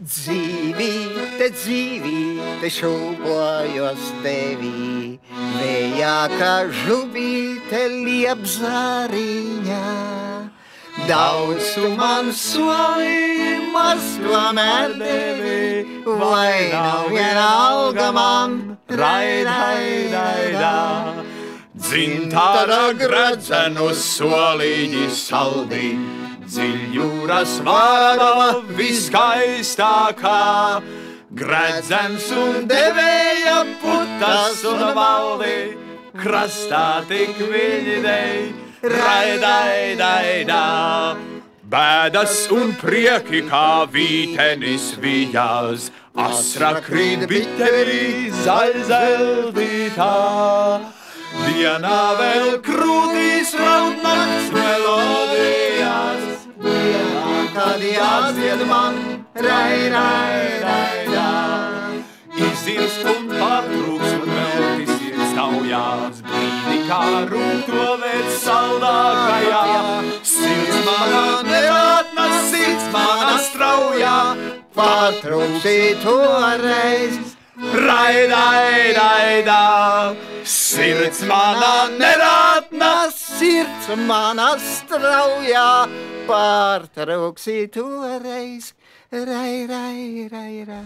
Dzīvīte, dzīvīte, šūpojos tevī, vējā kā žubīte liepzāriņā. Daudz tu man soli, maz tomēr devi, vai nav vienalga man, raidaidā. Dzintāra gredzenu solīģi saldī, dziļjūras vārava viskaistākā. Gredzens un devēja putas un valdi, krastā tik viņi dej, raidaidā. Bēdas un prieki kā vītenis vijās, asra krīt bitevī zaļzeldītā. Dienā vēl krūtīs raud nakts melodijas, dienā, kad jādzied man, raidaidā. Izirst un pārtrūks un veltis ir staujās, brīdi kā rūto vēc saldākajā. Sirds mana nerātna, sirds mana straujā, Pārtrūksī toreiz, raidaidā. Sirds mana nerātna, sirds mana straujā, pārtrūksī toreiz, rai.